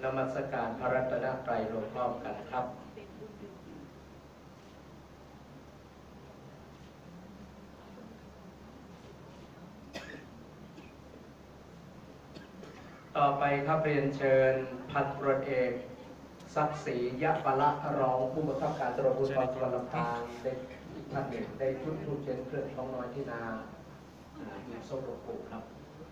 นมัสการพระรัตนตรัยรวมพร้อมกันครับต่อไปครับเรียนเชิญพันตำรวจเอกศักดิ์ศรียะปละรองผู้บังคับการตำรวจภูธรจังหวัดลำปางได้ท่านหนึ่งได้จุดธูปเทียนเครื่องของน้อยที่นาอยู่ส้มหลวงปู่ครับ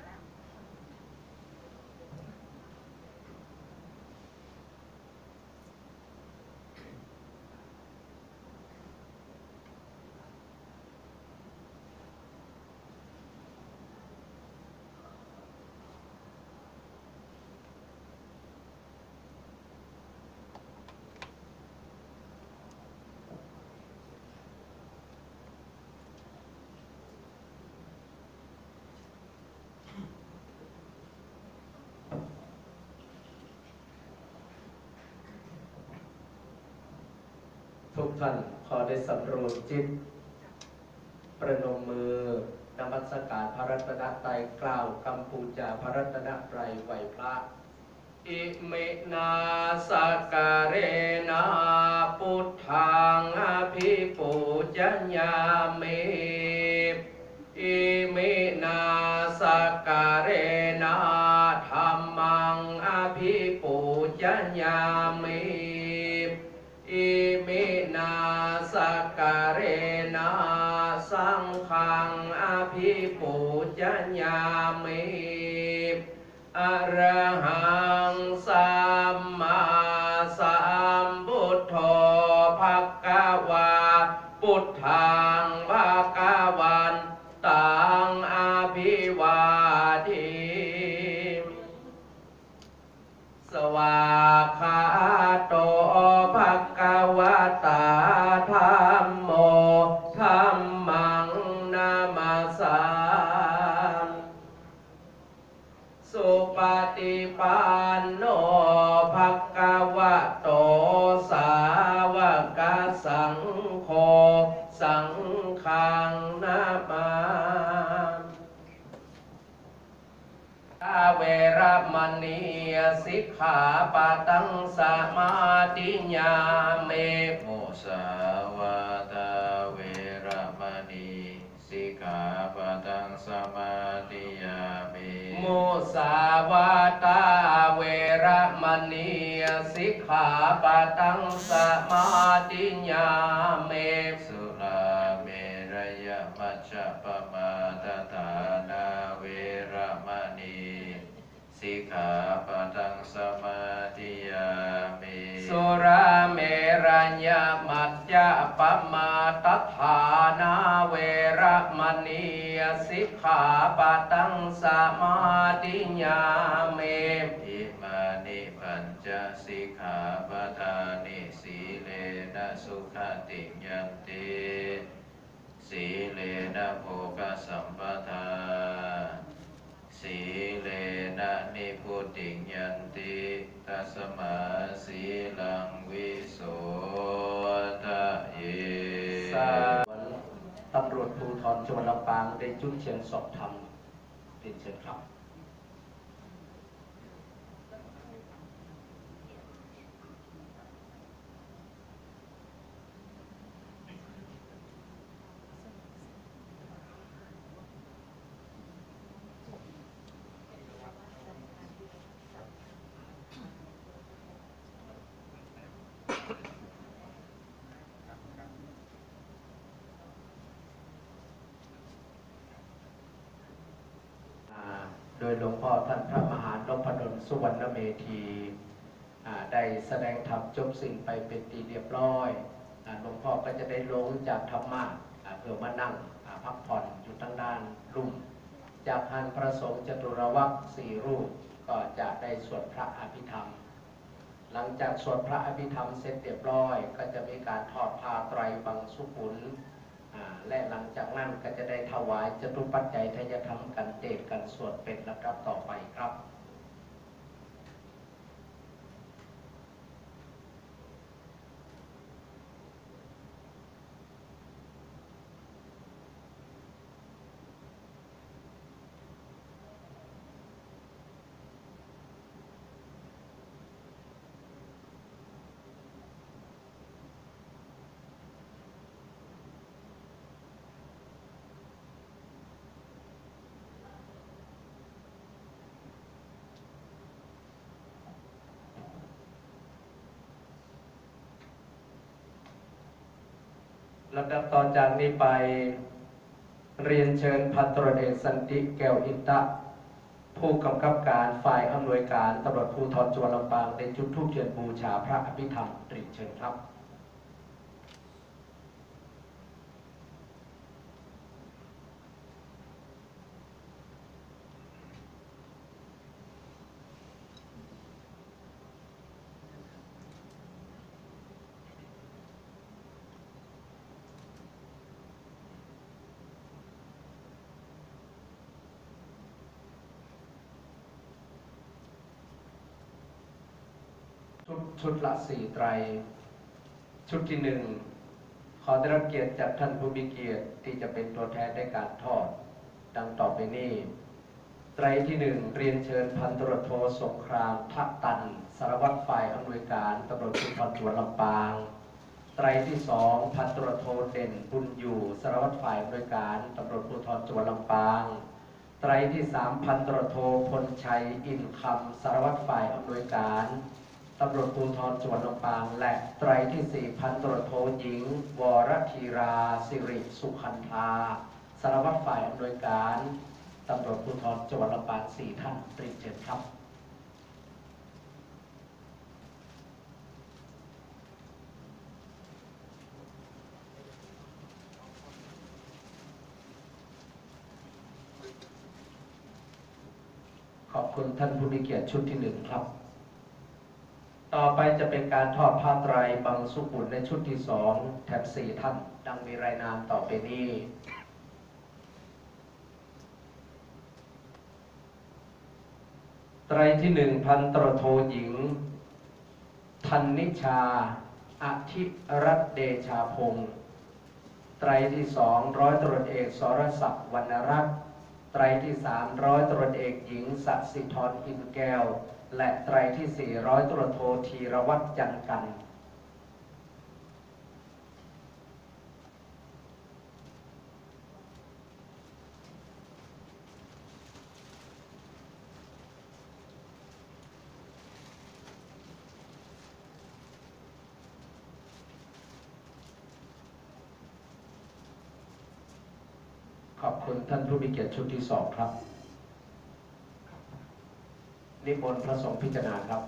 ทุกท่านขอได้สำรวมจิตประนมมือนมัสการพระรัตนตรัยกล่าวคำปูจาพระรัตนตรัยไหวพระอิมินาสการเรนะพุทธังอภิปูจญามิอิมินาสการเรนะธัมมังอภิปูจญามิอิมินาสการเรนะสังฆังอภิปูจญามิอรหังสัมมาสัมพุทโธภควาพุทธังภควันตังอภิวาเทมิสวากขาโตภควตาธัมโมธัมมังนามัสสามิสุปฏิปันโนภควโตสาวกสังโฆสังฆังนามาเวระมณีสิกขาปะทังสมาธิญาเมมุสาวาทาเวระมณีสิกขาปะทังสมาธิญามิมุสาวาทาเวระมณีสิกขาปะทังสมาธิญามิสุราเมรยมัชฌัปปมาทฐานาเวระมณีสิกขาปะทังสมาธิยามิสุราเมรัญญมัจจปมาทฐานาเวระมณีสิกขาปะทังสมาธิยามิอิมานิปัญจสิกขาปทานิสีเลนะสุขติยันติสีเลนะโภคสัมปทาสีเลนะนิพุติยันติตัสมาสีลังวิโสทะเยตำรวจภูธรจังหวัดลำปางได้จุดเทียนศพธรรมเรียนเชิญครับโดยหลวงพ่อท่านพระมหานพดลสุวรรณเมธีได้แสดงธรรมจบสิ้นไปเป็นที่เรียบร้อยหลวงพ่อก็จะได้ลงจากธรรมะเพื่อมานั่งพักผ่อนอยู่ทางด้านลุ่มจากท่านพระสงฆ์จตุรวรรค4 รูปก็จะได้สวดพระอภิธรรมหลังจากสวดพระอภิธรรมเสร็จเรียบร้อยก็จะมีการทอดผ้าไตรบังสุกุลและหลังจากนั้นก็จะได้ถวายจตุปัจจัยทายธรรมกันเทศน์กันสวดเป็นลำดับต่อไปครับลำดับต่อจากนี้ไปเรียนเชิญพันตำรวจเอกสันติแก้วอินทะผู้กำกับการฝ่ายอำนวยการตำรวจภูธรจังหวัดลำปางในจุดธูปเทียนบูชาพระอภิธรรมเรียนเชิญครับชุดละ4 ไตรชุดที่1ขอได้รับเกียรติจากท่านผู้มีเกียรติที่จะเป็นตัวแทนในการทอดดังต่อไปนี้ไตรที่1เรียนเชิญพันตำรวจโทสงครามทะตันสารวัตรฝ่ายอำนวยการตำรวจภูธรจังหวัดลำปางไตรที่2พันตำรวจโทเด่นบุญอยู่สารวัตรฝ่ายอำนวยการตำรวจภูธรจังหวัดลำปางไตรที่3พันตำรวจโทพลชัยอินคำสารวัตรฝ่ายอำนวยการตำรวจภูธรจังหวัดลำปางและไตรที่4พันตำรวจโทหญิงวรธีราสิริสุขันธาสารวัตรฝ่ายอำนวยการตำรวจภูธรจังหวัดลำปาง4 ท่านเรียนเชิญครับขอบคุณท่านผู้มีเกียรติชุดที่1ครับต่อไปจะเป็นการทอดผ้าไตรบังสุกุลในชุดที่2แถบ4 ท่านดังมีรายนามต่อไปนี้ไตรที่1พันตำรวจโทหญิงธนิชาอธิรัตน์เดชาพงศ์ไตรที่2ร้อยตำรวจเอกสรศักดิ์วรรณรัตน์ไตรที่3ร้อยตำรวจเอกหญิงสัสิธรอินแก้วและไตรที่4ร้อยตำรวจโทธีรวัตรจันกันขอบคุณท่านผู้มีเกียรติชุดที่2ครับนิมนต์พระสงฆ์พิจารณาครับ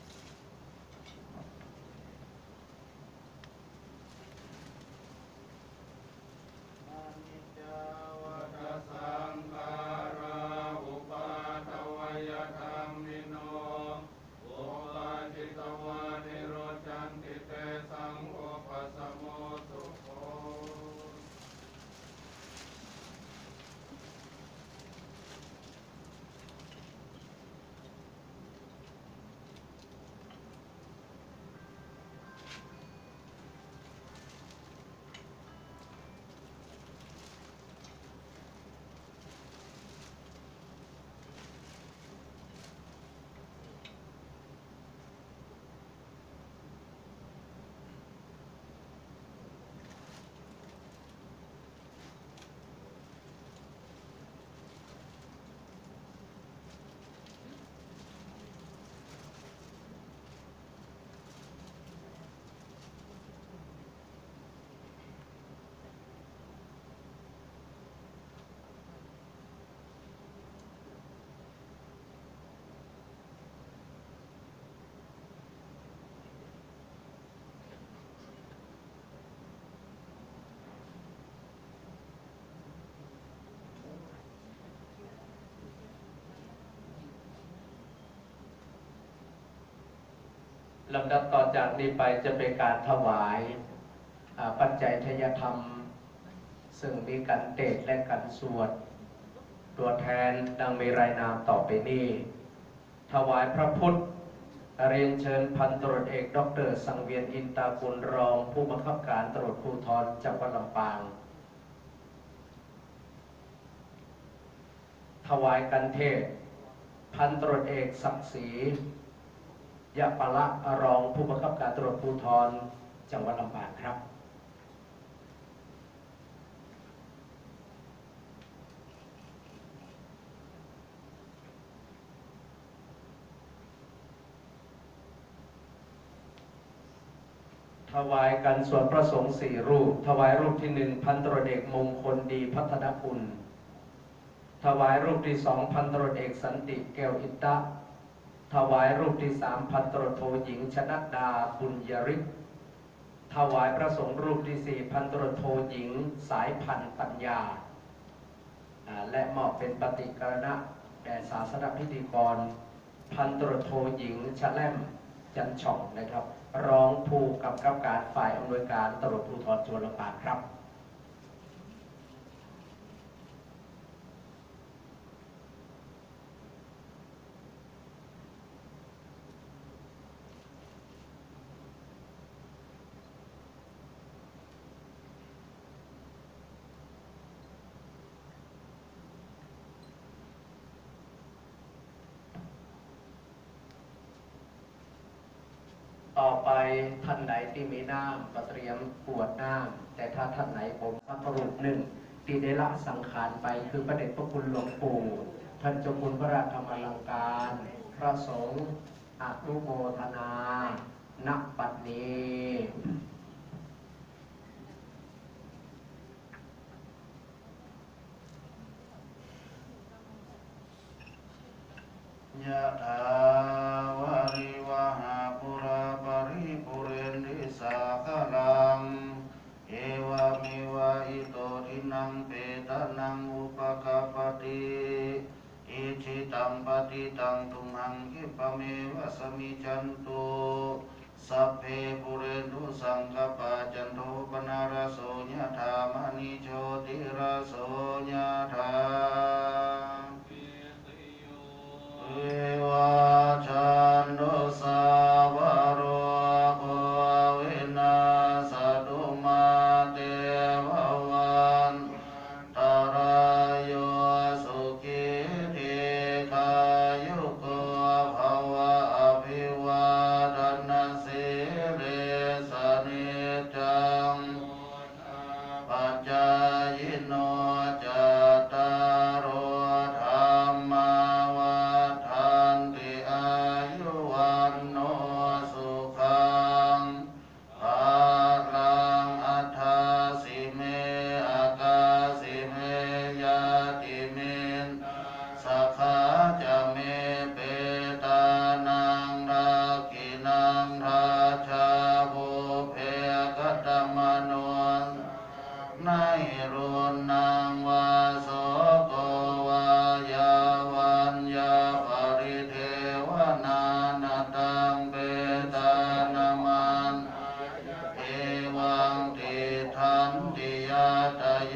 ลำดับต่อจากนี้ไปจะเป็นการถวายปัจจัยทายธรรมซึ่งมีการเทศน์และการสวดตัวแทนดังมีรายนามต่อไปนี้ถวายพระพุทธเรียนเชิญพันตำรวจเอกดร.สังเวียนอินตากุลรองผู้บังคับการตำรวจภูธรจังหวัดลำปางถวายกันเทศพันตำรวจเอกศักดิ์ศรียะปะละรองผู้บังคับการตำรวจภูธรจังหวัดลำปางครับถถวายกันส่วนพระสงฆ์4 รูปถวายรูปที่1พันตำรวจเอกมงคลดีพัฒนกุลถวายรูปที่2พันตำรวจเอกสันติแก้วอิตตะถวายรูปที่3พันตำรวจโทหญิงชนัดดาบุญยริศถวายพระสงฆ์รูปที่4พันตำรวจโทหญิงสายพันธ์ปัญญาและมอบเป็นปฏิกรณะแด่ศาสนพิธีกรพันตำรวจโทหญิงชแลมจันช่องนะครับรองผู้กำกับการฝ่ายอำนวยการตำรวจภูธรจังหวัดลำปางครับต่อไปท่านไหนที่มีน้ำก็เตรียมกรวดน้ำแต่ถ้าท่านไหนผมพระรูปหนึ่งที่ได้ละสังขารไปคือพระเดชพระคุณหลวงปู่ท่านเจ้าคุณพระราชธรรมอลังการพระสงฆ์อนุโมทนาณบัดนี้ยะถาวาริวหาปุราปริปุเรนติสาคลังเอวะเมวะอิโตทินังเปตานังอุปกปปติอิจิตังปฏิตังตุมหังคิปะเมวะสมิจันตุสัพเพปุเรนตุสังกปะจันโทปนาราโสยะถามณิโชติราโสยะถาเอวะจันโตสาวโรภเวนัสตุมาเตภวันตรายโยสุขิธิกายุโกภวะอภิวาทนาสิริสนิจังปัจจายโนจัตตารโอธรรมาวัฏันติอายุวันโนสุขังภาลังอัฏฐาสิเมอากาสิเมยาติมินสัคขะจะเมเปตานังราคินังราชาบุเพกตมโนไนรุนังวาโสโกวายาวันยาปริเทวนานาตังเปตานามันเอวังติทันติยาตโย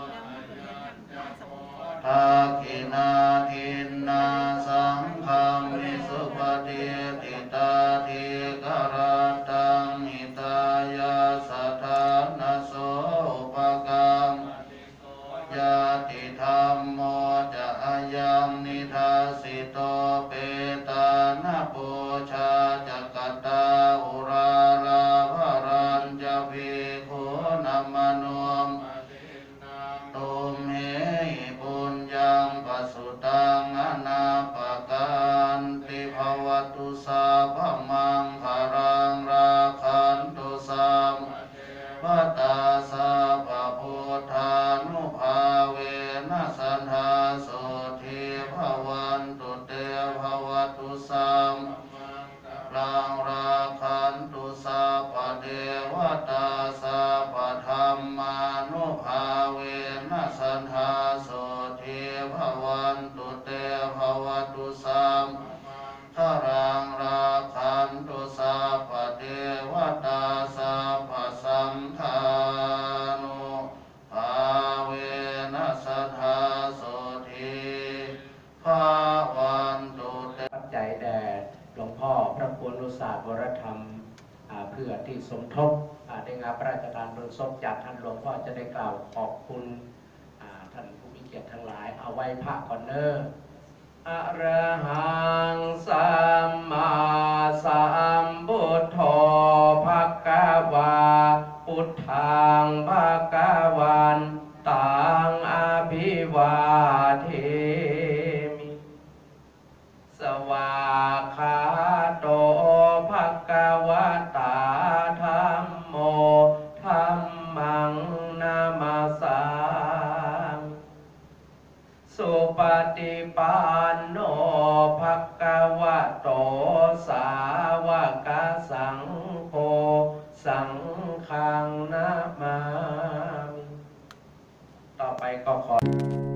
ทักขินาทินนาสังฆังวิสุปฏิทิตาทิกรัตตังหิตายาสัทธานาโสอุปกังญาติธรรมโมจะอายังนิทัสสิโตเปตานาปูชาจักตตาอุราราภรัญจะภิกขุนัมมโนมตุมเหปุญญังปัสสุตังอนาปกันติภวตุสาภมังคารังราคันตุสัมปัตตาสาภพุทธานุภาเวนัสสันทาโสทิภวันตุเตภวตุสัมลังราคันตุสาภเทวตาสาภธรรมานุภาเวนัสสันทาโสทิภวันตุเตภวตุสัมทรังราคันตุสาภเทวตาสาภสังฆานุภาเวนัสสันทาโสทิภวันตุเตปัจจัยแด่หลวงพ่อพระคุณุศาสตร์วรธรรมเพื่อที่สมทบในงานพระราชทานเพลิงศพจากท่านหลวงพ่อจะได้กล่าวขอบคุณท่านผู้มีเกียรติทั้งหลายเอาไว้พระก่อนเนออะระหังสัมมาสัมพุทโธภควาพุทธังภควันตังอภิวาเทมิสวากขาโตภควตาธัมโมคังนะมามิต่อไปก็ขอ